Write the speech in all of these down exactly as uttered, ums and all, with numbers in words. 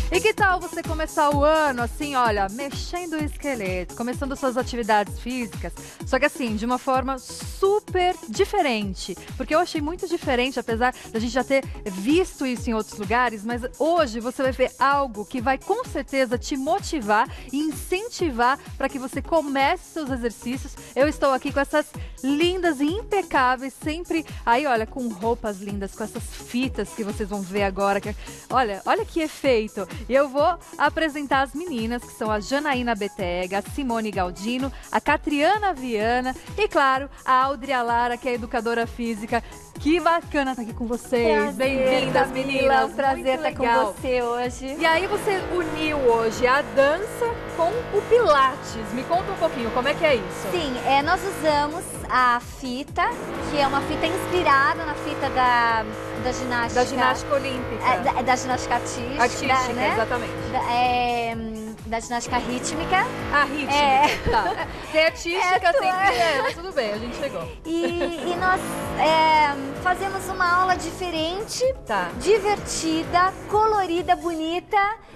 E que tal você começar o ano assim, olha, mexendo o esqueleto, começando suas atividades físicas, só que assim, de uma forma super diferente, porque eu achei muito diferente, apesar da gente já ter visto isso em outros lugares, mas hoje você vai ver algo que vai com certeza te motivar e incentivar para que você comece seus exercícios. Eu estou aqui com essas lindas e impecáveis, sempre aí, olha, com roupas lindas, com essas fitas que vocês vão ver agora, que, olha, olha que efeito. E eu vou apresentar as meninas, que são a Janaína Betega, a Simone Galdino, a Catriana Viana e, claro, a Áudria Lara, que é educadora física. Que bacana estar aqui com vocês. Bem-vindas, meninas. É um prazer estar com você hoje. E aí você uniu hoje a dança com o Pilates. Me conta um pouquinho, como é que é isso? Sim, é, nós usamos a fita, que é uma fita inspirada na fita da, da ginástica. Da ginástica olímpica. É, da, da ginástica artística. Artística, né? exatamente. Da, é, da ginástica rítmica. Ah, rítmica. É. Tá. Tem artística, É, tem é. é, mas tudo bem, a gente chegou. E, e nós é, fazemos uma aula diferente, Tá. divertida, colorida, bonita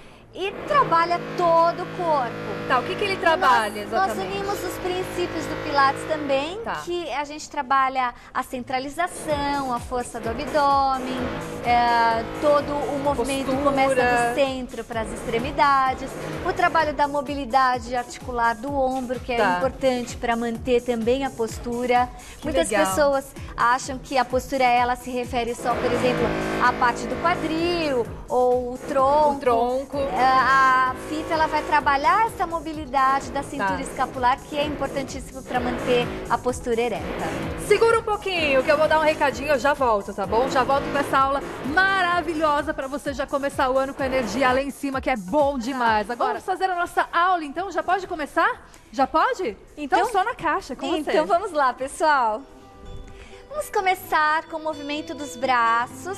e trabalha todo o corpo. Tá, o que, que ele trabalha nós, exatamente? Nós unimos os princípios do Pilates também, Tá. que a gente trabalha a centralização, a força do abdômen, é, todo o movimento Postura. começa do centro para as extremidades, o trabalho da mobilidade articular do ombro, que é Tá. importante para manter também a postura. Que Muitas legal. pessoas acham que a postura ela se refere só, por exemplo, à parte do quadril ou o tronco. O tronco. É, a fita ela vai trabalhar essa mobilidade da cintura Tá. escapular, que é importantíssimo para manter a postura ereta. Segura um pouquinho, que eu vou dar um recadinho, eu já volto, tá bom? Já volto com essa aula maravilhosa para você já começar o ano com energia lá em cima, que é bom demais. Agora, vamos fazer a nossa aula, então? Já pode começar? Já pode? Então, Então- só na caixa, com você. Então vamos lá, pessoal. Vamos começar com o movimento dos braços,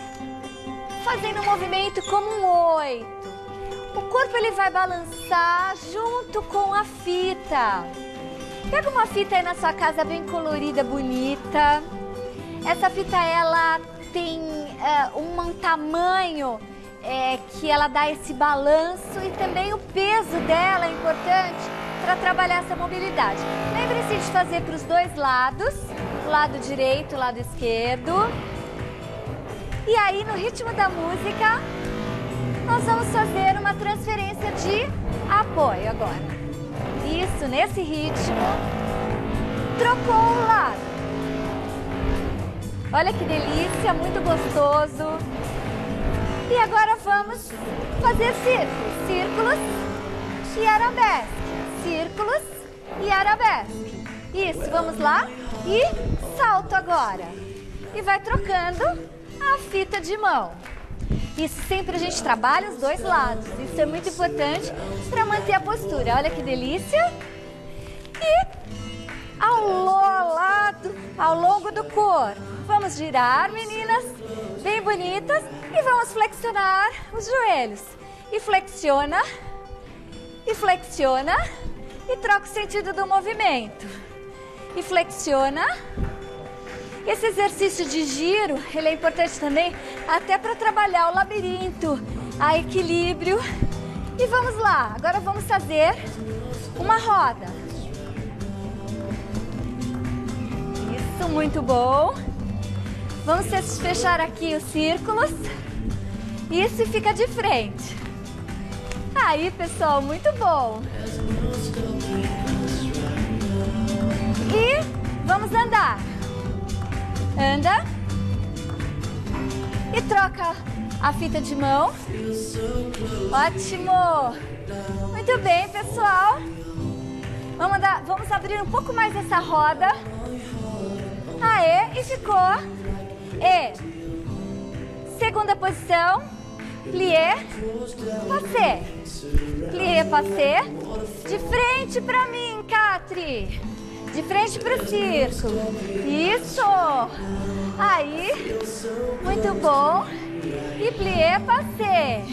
fazendo um movimento como um oito. O corpo ele vai balançar junto com a fita. Pega uma fita aí na sua casa bem colorida, bonita. Essa fita ela tem uh, um tamanho é, que ela dá esse balanço e também o peso dela é importante para trabalhar essa mobilidade. Lembre-se de fazer para os dois lados, lado direito, lado esquerdo. E aí no ritmo da música nós vamos fazer uma transferência de apoio agora. Isso, nesse ritmo. Trocou o lado. Olha que delícia, muito gostoso. E agora vamos fazer círculos. Círculos e arabesque. Círculos e arabesque. Isso, vamos lá. E salto agora. E vai trocando a fita de mão. Isso sempre a gente trabalha os dois lados. Isso é muito importante para manter a postura. Olha que delícia. E ao lado, ao longo do corpo. Vamos girar, meninas, bem bonitas. E vamos flexionar os joelhos. E flexiona, e flexiona, e troca o sentido do movimento. E flexiona. Esse exercício de giro, ele é importante também até para trabalhar o labirinto, a equilíbrio. E vamos lá, agora vamos fazer uma roda. Isso, muito bom. Vamos fechar aqui os círculos. Isso, e fica de frente. Aí, pessoal, muito bom. E vamos andar. Anda e troca a fita de mão. Ótimo! Muito bem, pessoal. Vamos, andar, vamos abrir um pouco mais essa roda. Aê, e ficou. E segunda posição. Plié, passé. Plié, passé. De frente pra mim, Catri. De frente para o círculo. Isso! Aí, muito bom. E plié, passé.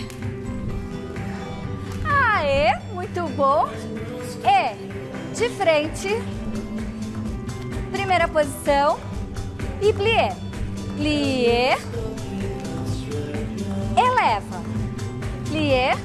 Aê, muito bom. E de frente, primeira posição. E plié. Plié. Eleva. Plié.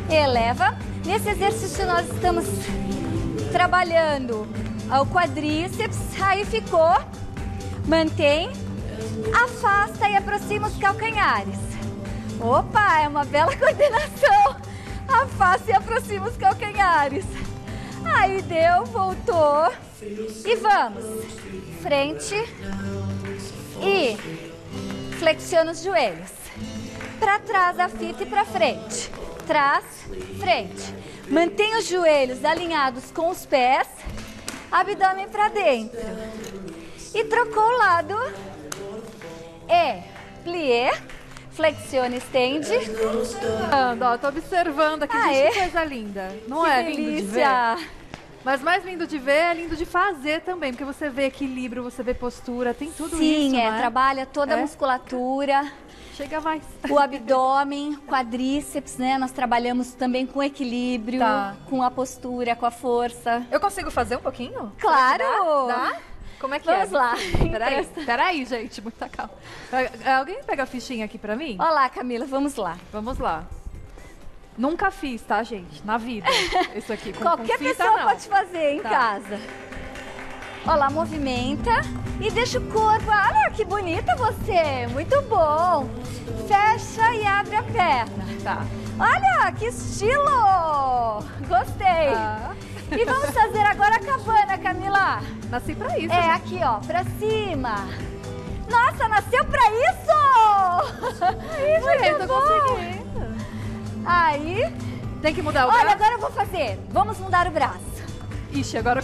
eleva. Nesse exercício nós estamos trabalhando o quadríceps, aí ficou, mantém, afasta e aproxima os calcanhares. Opa, é uma bela coordenação. Afasta e aproxima os calcanhares. Aí deu, voltou. E vamos. Frente. E flexiona os joelhos. Para trás a fita e para frente. Trás, frente. Mantém os joelhos alinhados com os pés. Abdômen para dentro. E trocou o lado. E plié. Flexiona, estende. Ó, tô observando aqui, Aê. gente, que coisa linda. Não Que é lindo de ver? delícia. Mas mais lindo de ver é lindo de fazer também, porque você vê equilíbrio, você vê postura, tem tudo Sim, isso, é, não é? trabalha toda a É? musculatura, Chega mais. o abdômen, quadríceps, né? Nós trabalhamos também com equilíbrio, Tá. com a postura, com a força. Eu consigo fazer um pouquinho? Claro! Dá? Como é que Vamos é? lá. Peraí, Empresta. peraí, gente, muita calma. Ah, alguém pega a fichinha aqui pra mim? Olha lá, Camila, vamos lá. Vamos lá. Nunca fiz, tá, gente? Na vida. Isso aqui com, Qualquer com fita, pessoa não. pode fazer em Tá. casa. Olha lá, movimenta e deixa o corpo. Olha que bonita você, muito bom. Fecha e abre a perna. Tá. Olha, que estilo! Gostei. Ah. E vamos fazer agora a cabana, Camila. Nasci pra isso, É, gente. aqui, ó, pra cima. Nossa, nasceu pra isso! Aí, Muito gente, tô bom. conseguindo. Aí, Tem que mudar o olha, braço? agora eu vou fazer. Vamos mudar o braço. Ixi, agora...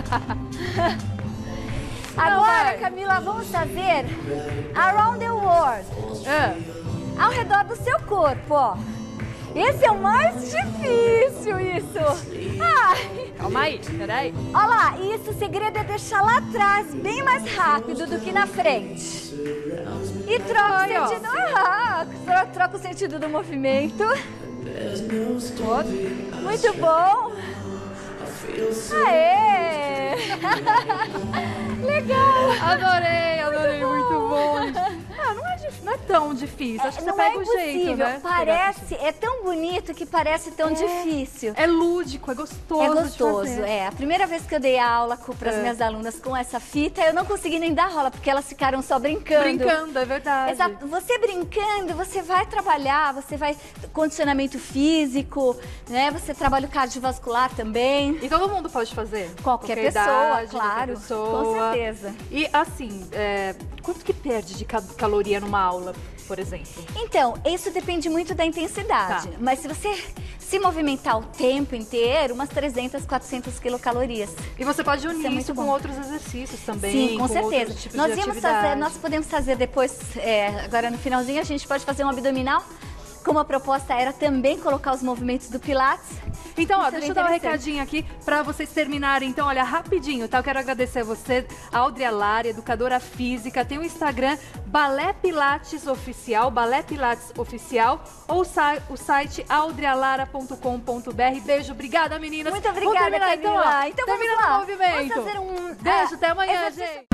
Agora, vai. Camila, vamos fazer around the world. Ah, Ao redor do seu corpo, ó. Esse é o mais difícil, isso. Ai, calma aí, peraí. olha lá, isso, o segredo é deixar lá atrás bem mais rápido do que na frente. E troca Aí, ó. o sentido. Ah, tro- troca o sentido do movimento. Muito bom. Aê! Legal. Adorei, adorei, muito bom. Ah, não é, dif- não é tão difícil, acho que Não você é pega o jeito, impossível. né? Parece, é tão bonito que parece tão difícil. É lúdico, é gostoso É de gostoso, fazer. é. A primeira vez que eu dei aula para as É. minhas alunas com essa fita, eu não consegui nem dar rola, porque elas ficaram só brincando. Brincando, é verdade. Exato. Você brincando, você vai trabalhar, você vai condicionamento físico, né? Você trabalha o cardiovascular também. E todo mundo pode fazer? Qualquer, Qualquer pessoa, idade, claro. qualquer pessoa. Com certeza. E assim, é, quanto que perde de ca- caloria numa aula, por exemplo? Então, isso depende muito da intensidade. Tá. Mas se você se movimentar o tempo inteiro, umas trezentas, quatrocentas quilocalorias. E você pode Isso unir é isso, muito com bom. outros exercícios também. Sim, com, com outros certeza. tipos Nós de íamos atividade. fazer, nós podemos fazer depois, é, agora no finalzinho, a gente pode fazer um abdominal. Como a proposta era também colocar os movimentos do Pilates. Então, ó, Isso é deixa eu dar um interessante. recadinho aqui pra vocês terminarem. Então, olha, rapidinho, tá? Eu quero agradecer a você, a Audrey Alari, educadora física. Tem o Instagram Balé Pilates Oficial, Balé Pilates Oficial, ou o sai- o site audrealara ponto com ponto br. Beijo, obrigada, meninas. Muito Vamos obrigada, terminar, Camila. Então, ó, Então termina vamos lá. no movimento. Vamos fazer um... Beijo, ah, até amanhã, exercício- gente.